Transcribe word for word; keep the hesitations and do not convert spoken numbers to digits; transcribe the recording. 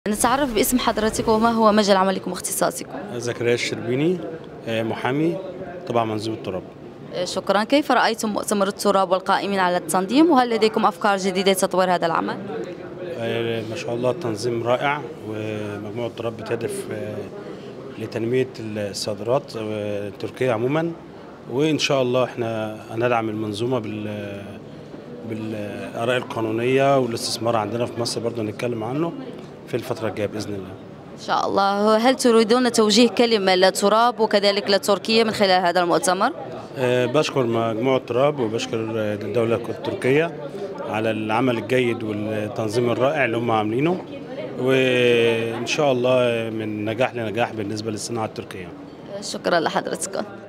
نتعرف باسم حضرتك وما هو مجال عملكم واختصاصكم؟ زكريا الشربيني، محامي تبع منظومة التراب. شكرا. كيف رأيتم مؤتمر التراب والقائمين على التنظيم، وهل لديكم أفكار جديدة لتطوير هذا العمل؟ ما شاء الله التنظيم رائع، ومجموعة التراب بتهدف لتنمية الصادرات تركيا عموما، وإن شاء الله احنا هندعم المنظومة بال بالآراء القانونية والاستثمار عندنا في مصر برضه نتكلم عنه في الفترة الجاية بإذن الله. إن شاء الله. هل تريدون توجيه كلمة للتراب وكذلك لتركيا من خلال هذا المؤتمر؟ أه بشكر مجموعة التراب وبشكر الدولة التركية على العمل الجيد والتنظيم الرائع اللي هم عاملينه، وإن شاء الله من نجاح لنجاح بالنسبة للصناعة التركية. شكرا لحضرتكم.